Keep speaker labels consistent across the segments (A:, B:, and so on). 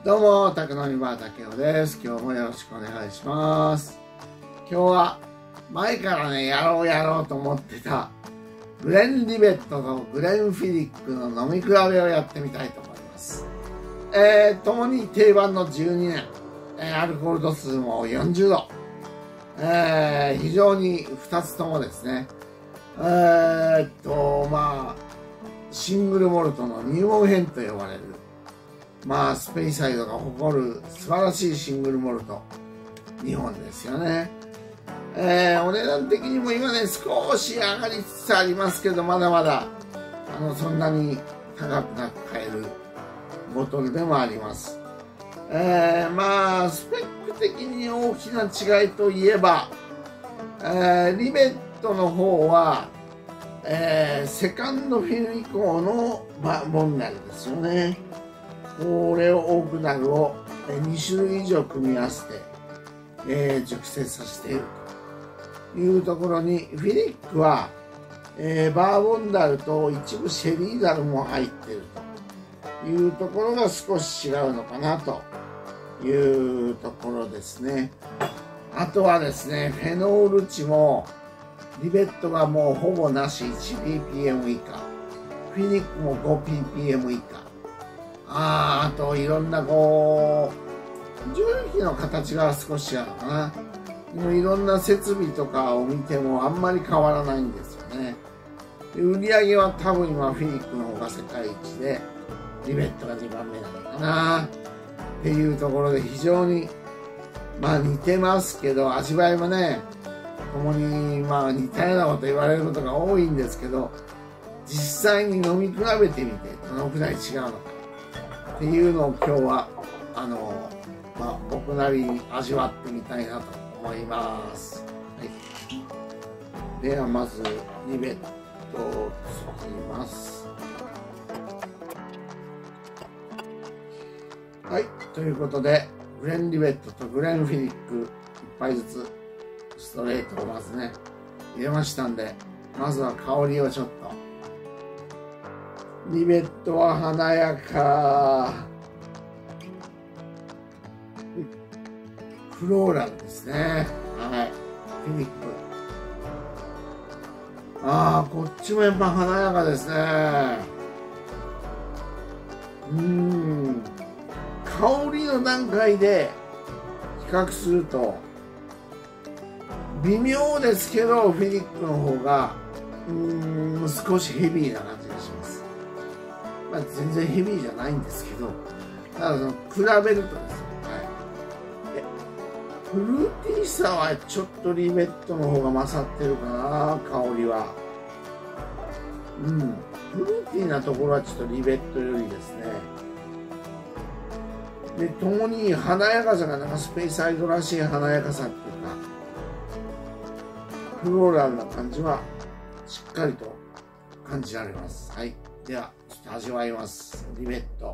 A: どうも、宅飲みバー竹雄です。今日もよろしくお願いします。今日は前からね、やろうと思ってたグレンリベットとグレンフィディックの飲み比べをやってみたいと思います。共に定番の12年、アルコール度数も40度、非常に2つともですね、シングルモルトの入門編と呼ばれる、スペイサイドが誇る素晴らしいシングルモルト2本ですよね。お値段的にも今ね少し上がりつつありますけど、まだまだそんなに高くなく買えるボトルでもあります。スペック的に大きな違いといえば、リベットの方は、セカンドフィル以降のボンナルですよね。これをオークナルを2種類以上組み合わせて、熟成させているというところに、フィリックは、バーボンダルと一部シェリーダルも入っているというところが少し違うのかなというところですね。あとはですね、フェノール値もリベットがもうほぼなし 1ppm 以下、フィリックも 5ppm 以下、あといろんな重機の形が少し違うのかな。でもいろんな設備とかを見てもあんまり変わらないんですよね。で売り上げは多分今フィリックの方が世界一で、リベットが2番目なのかなっていうところで、非常に似てますけど、味わいもね共に似たようなこと言われることが多いんですけど、実際に飲み比べてみてどのくらい違うのかっていうのを今日は僕なりに味わってみたいなと思います。はい、ではまずリベットを作ります。はい、ということでグレンリベットとグレンフィリック1杯ずつストレートをまずね入れましたんで、まずは香りをちょっと。リベットは華やか、フローラルですね。はい、フィリック、こっちもやっぱ華やかですね。香りの段階で比較すると微妙ですけど、フィリックの方が少しヘビーな感じがします。全然ヘビーじゃないんですけど、ただ比べるとですね、フルーティーさはちょっとリベットの方が勝ってるかな、香りは。フルーティーなところはちょっとリベットよりですね。で、共に華やかさがスペイサイドらしい華やかさっていうか、フローラルな感じはしっかりと感じられます。はい、ではちょっと味わいます。リベット。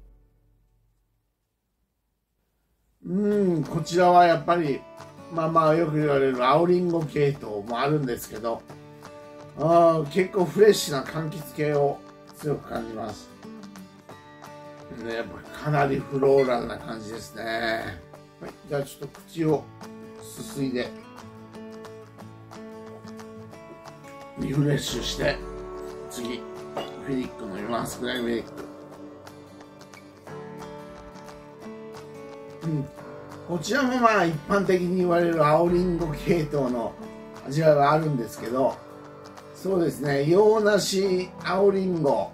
A: こちらはやっぱりよく言われる青リンゴ系統もあるんですけど、結構フレッシュな柑橘系を強く感じます。やっぱかなりフローラルな感じですね。はい、じゃあちょっと口をすすいでリフレッシュして、次フィリック飲みます。グレンフィリック。こちらも一般的に言われる青リンゴ系統の味わいはあるんですけど、そうですね、洋梨青リンゴ、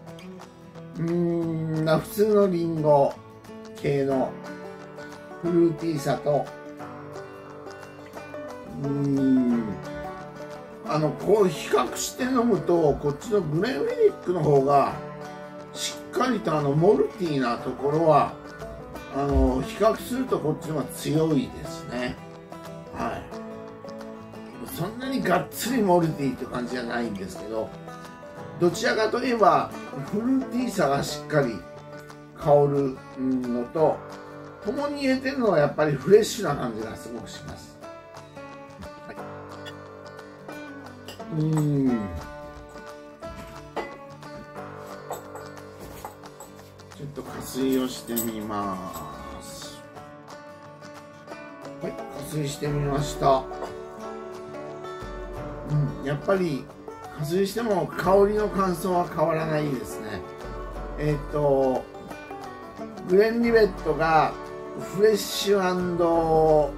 A: 普通のリンゴ系のフルーティーさと、こう比較して飲むと、こっちのグレンフィリックの方がしっかりとモルティーなところは比較するとこっちの方が強いですね。はい、そんなにがっつりモルティーって感じじゃないんですけど、どちらかといえばフルーティーさがしっかり香るのと、共に入れてるのはやっぱりフレッシュな感じがすごくします。はい、ちょっと加水をしてみます。 水してみました。やっぱり加水しても香りの感想は変わらないですね。グレンリベットがフレッシュ&柑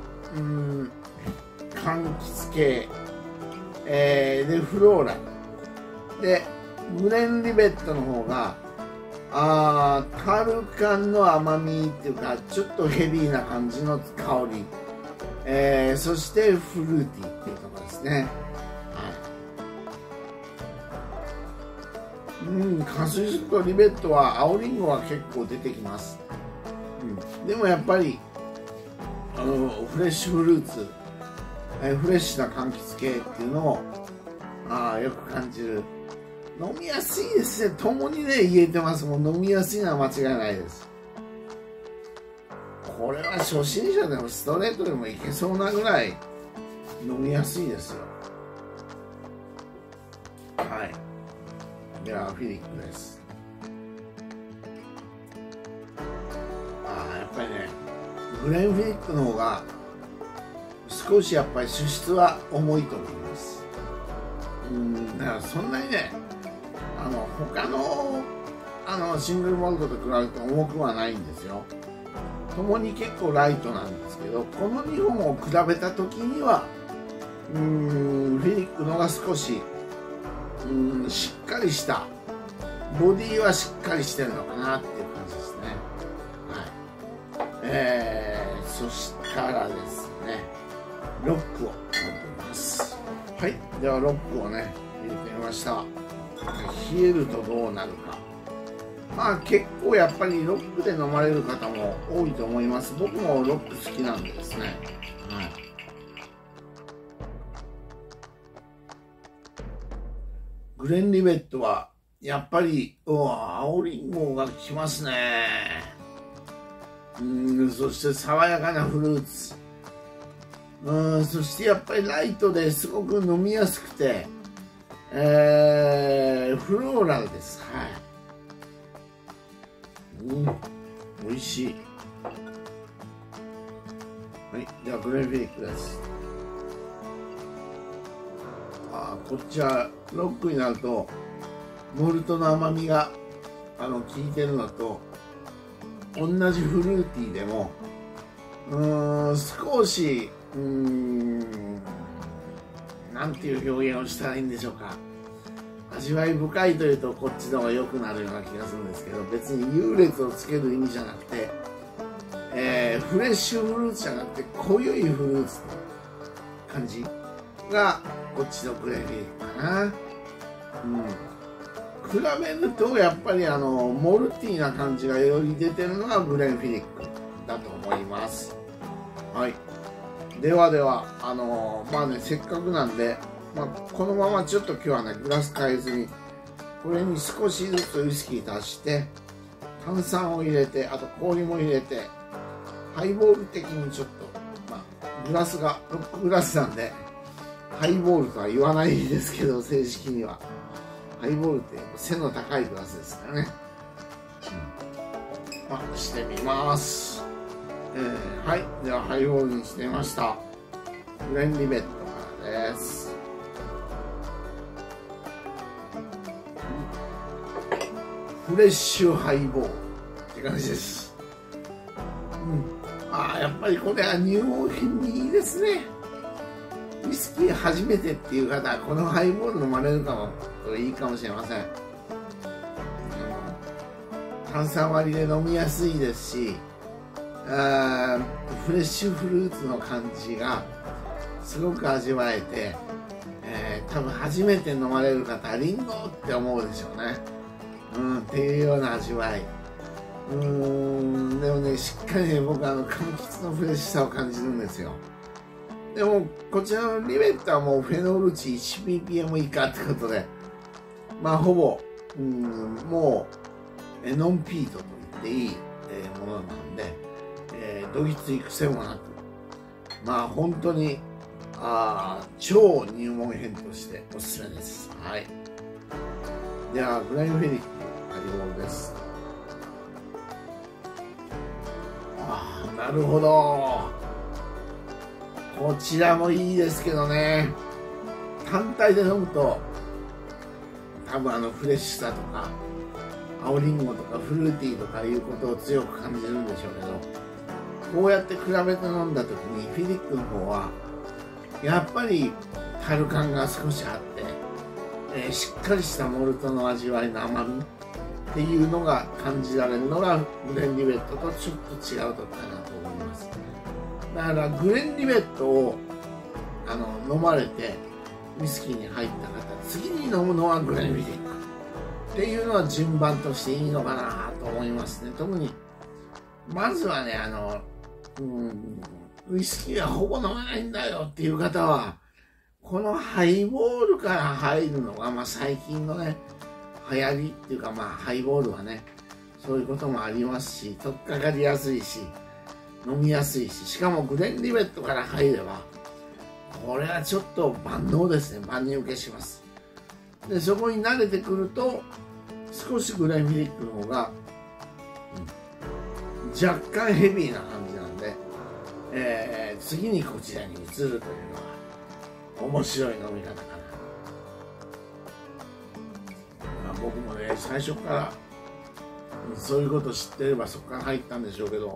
A: 橘系、でフローラで、グレンリベットの方がタルカンの甘みっていうかちょっとヘビーな感じの香り、そしてフルーティーっていうところですね。加水するとリベットは青りんごは結構出てきます。でもやっぱりフレッシュフルーツ、フレッシュな柑橘系っていうのをよく感じる。飲みやすいですね。共にね言えてます。もう飲みやすいのは間違いないです。これは初心者でもストレートでもいけそうなぐらい飲みやすいですよ。はい。ではフィリックです。やっぱりね、グレンフィリックの方が少しやっぱり主質は重いと思います。だからそんなにね、他のシングルモルトと比べると重くはないんですよ。共に結構ライトなんですけど、この2本を比べた時にはフィリックの方が少ししっかりした、ボディはしっかりしてるのかなっていう感じですね。そしたらですね、ロックを飲んでみます。はい、ではロックをね入れてみました。冷えるとどうなるか。結構やっぱりロックで飲まれる方も多いと思います。僕もロック好きなんでですね。グレンリベットはやっぱり青りんごがきますね。そして爽やかなフルーツ、そしてやっぱりライトですごく飲みやすくて、フローラルです。美味しい。はい、ではグレンフィリックです。こっちはロックになるとモルトの甘みが効いてるのと、同じフルーティーでも少しなんていう表現をしたらいいんでしょうか。味わい深いというとこっちの方が良くなるような気がするんですけど、別に優劣をつける意味じゃなくて、フレッシュフルーツじゃなくて濃ゆいフルーツの感じがこっちのグレンフィリックかな。比べるとやっぱりモルティーな感じがより出てるのがグレンフィリックだと思います。はい、ではせっかくなんで、このままちょっと今日はねグラス変えずに、これに少しずつウイスキー足して炭酸を入れて、あと氷も入れて、ハイボール的にちょっとグラスがロックグラスなんでハイボールとは言わないですけど、正式にはハイボールって背の高いグラスですからね。してみます。はい、ではハイボールにしてみました。グレンリベットからです。フレッシュハイボールって感じです。やっぱりこれは入門編にいいですね。ウイスキー初めてっていう方はこのハイボール飲まれるかもいいかもしれません。炭酸割りで飲みやすいですし、フレッシュフルーツの感じがすごく味わえて、多分初めて飲まれる方はリンゴって思うでしょうね。っていうような味わい。でもね、しっかりね、僕柑橘のフレッシュさを感じるんですよ。でもこちらのリベットはもうフェノール値 1ppm 以下ってことで、ほぼもうノンピートと言っていいものなんで、どぎつい癖もなく、本当に超入門編としておすすめです。はい、ではグレンフィリックハイボールです。なるほど。 こちらもいいですけどね、単体で飲むと多分フレッシュさとか青りんごとかフルーティーとかいうことを強く感じるんでしょうけど、こうやって比べて飲んだ時にフィリックの方はやっぱり樽感が少しあって、しっかりしたモルトの味わいの甘みっていうのが感じられるのがグレンリベットとちょっと違うとこかなと思います。だからグレンリベットを飲まれてウイスキーに入った方、次に飲むのはグレンフィリックっていうのは順番としていいのかなと思いますね。特にまずはね、ウイスキーはほぼ飲めないんだよっていう方はこのハイボールから入るのが、最近のね流行りっていうか、ハイボールはねそういうこともありますし、取っかかりやすいし飲みやすいし、しかもグレンリベットから入ればこれはちょっと万能ですね。万人受けします。でそこに慣れてくると少しグレンフィリックの方が、若干ヘビーな感じなんで、次にこちらに移るというのは面白い飲み方かな。僕もね最初からそういうこと知ってればそこから入ったんでしょうけど、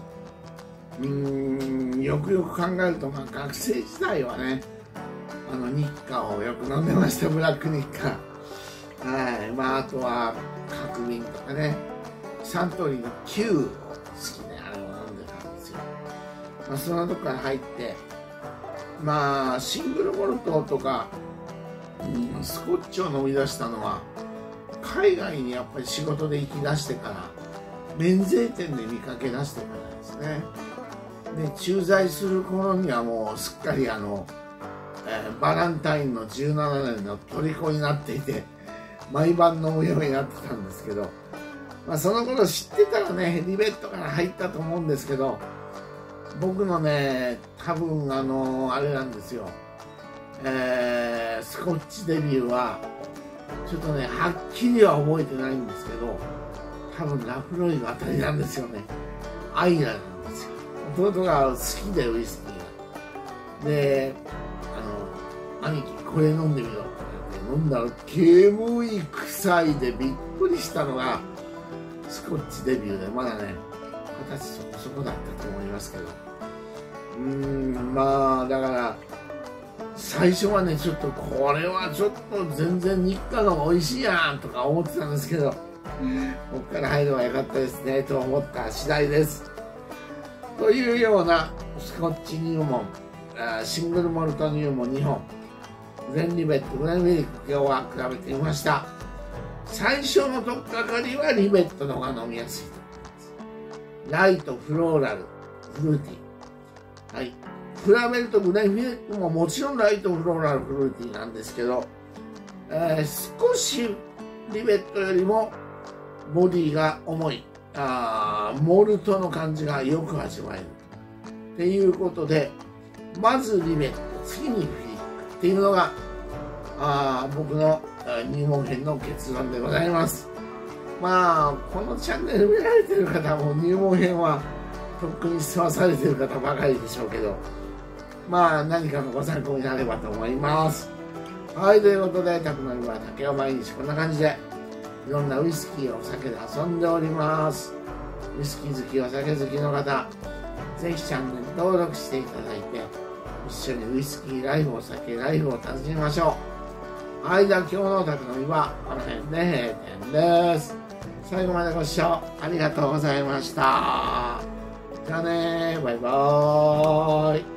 A: よくよく考えると、学生時代はね日課をよく飲んでました。ブラック日課、あとは角瓶とかね、サントリーの Q を好きであれを飲んでたんですよ。そんなとこから入って、シングルモルトとか、スコッチを飲み出したのは海外にやっぱり仕事で行き出してから、免税店で見かけ出してからですね。で駐在する頃にはもうすっかりバランタインの17年の虜になっていて、毎晩飲むようになってたんですけど、その頃知ってたらねリベットから入ったと思うんですけど、僕のね多分あれなんですよ、スコッチデビューはちょっとねはっきりは覚えてないんですけど、多分ラフロイグあたりなんですよね。アイラなんですよ。弟が好きでウイスキーが。で兄貴これ飲んでみろって言って飲んだら煙い臭いでびっくりしたのがスコッチデビューで、まだね20歳そこそこだったと思いますけど、だから最初はねちょっとこれはちょっと全然日課の方が美味しいやんとか思ってたんですけど、ここから入ればよかったですねと思った次第です。というようなスコッチ入門、シングルモルト入門2本、グレンリベット、グレンフィリック、今日は比べてみました。最初の取っかかりはリベットの方が飲みやすいと思います。ライト、フローラル、フルーティー。比べるとグレンフィリックももちろんライト、フローラル、フルーティーなんですけど、少しリベットよりもボディが重い、モルトの感じがよく味わえるっていうことで、まずリベット、次にフィリックっていうのが僕の入門編の結論でございます。このチャンネル見られてる方も入門編はとっくに済まされてる方ばかりでしょうけど、何かのご参考になればと思います。ということで、宅飲みは竹を毎日こんな感じでいろんなウイスキーをお酒で遊んでおります。ウイスキー好き、お酒好きの方、ぜひチャンネル登録していただいて、一緒にウイスキーライフ、お酒ライフを楽しみましょう。じゃあ今日の宅飲みはこの辺で閉店です。最後までご視聴ありがとうございました。じゃあね、バイバーイ。